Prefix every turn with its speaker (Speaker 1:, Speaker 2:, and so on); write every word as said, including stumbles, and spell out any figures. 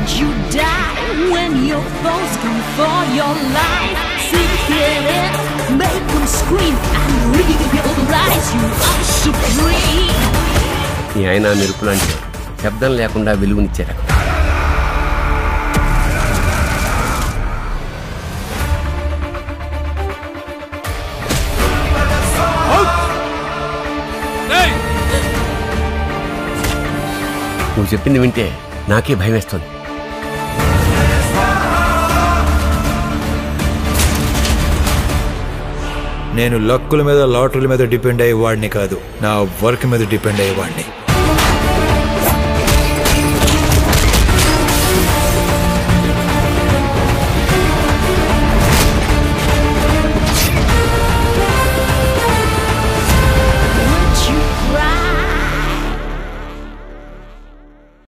Speaker 1: would you die when your foes come for your life? Sink it in, make them scream and realize you are supreme.
Speaker 2: ఈ ఆయన మెరుపు లాంటి శబ్దం లేకుండా వెలుగునిచ్చారు. నువ్వు చెప్పింది వింటే నాకే భయం వేస్తుంది.
Speaker 3: నేను లక్కుల మీద లాటరీల మీద డిపెండ్ అయ్యేవాడిని కాదు, నా వర్క్ మీద డిపెండ్ అయ్యేవాడిని.